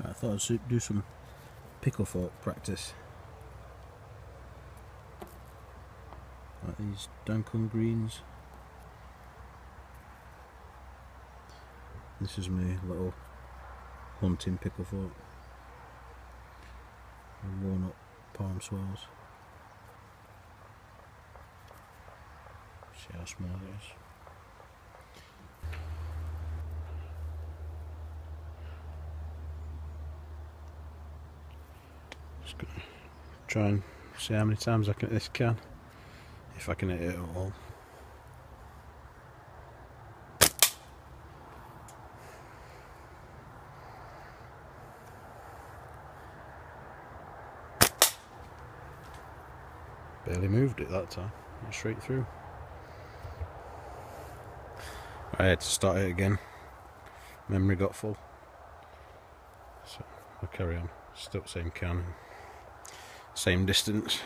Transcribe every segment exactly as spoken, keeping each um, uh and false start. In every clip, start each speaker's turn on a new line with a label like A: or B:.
A: I thought I'd do some pickle fork practice. Like these Dankung Greens. This is my little hunting pickle fork. Worn up palm swells. See how small it is. Just gonna try and see how many times I can hit this can, if I can hit it at all. Barely moved it that time, went straight through. I had to start it again, memory got full, so I'll carry on, still same can, same distance.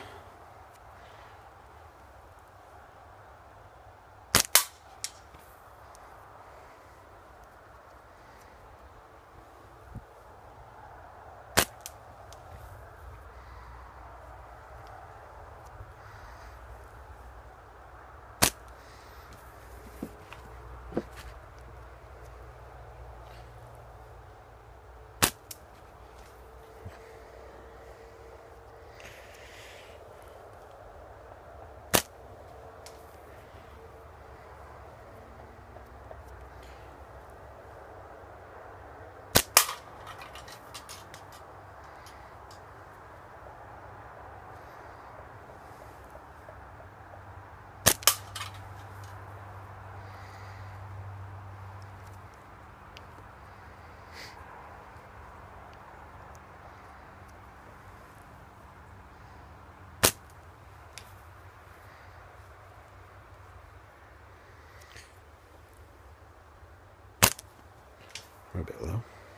A: We're a bit low.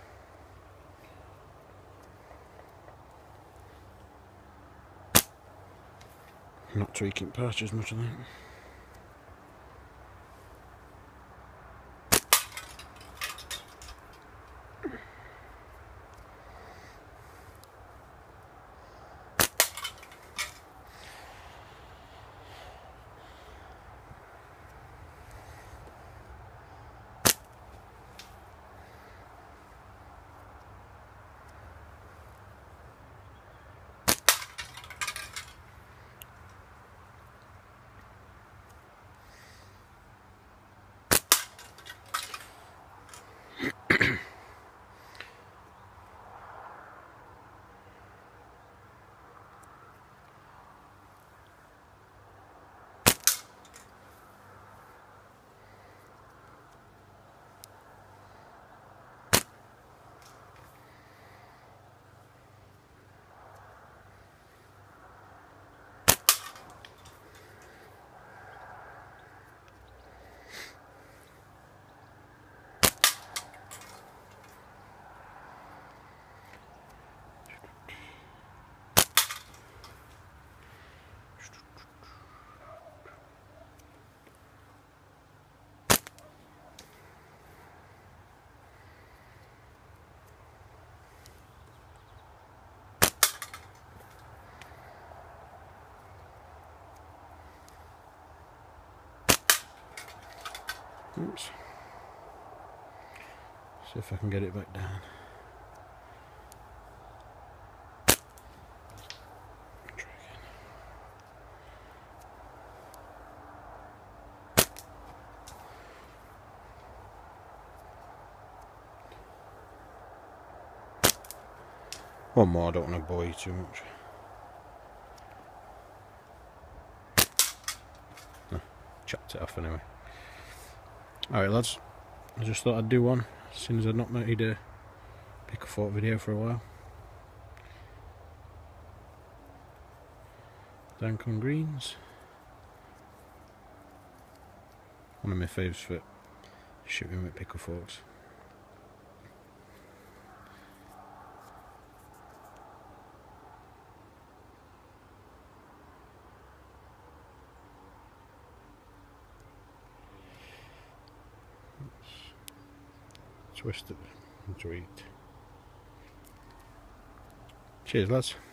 A: Not tweaking perch as much, I think. Oops. See if I can get it back down. Try again. One more, I don't want to bore you too much. No, chopped it off anyway. Alright lads, I just thought I'd do one, since I've not made a pickle fork video for a while. Dankung Greens. One of my faves for shooting with pickle forks. Twist it to eat. Cheers lads.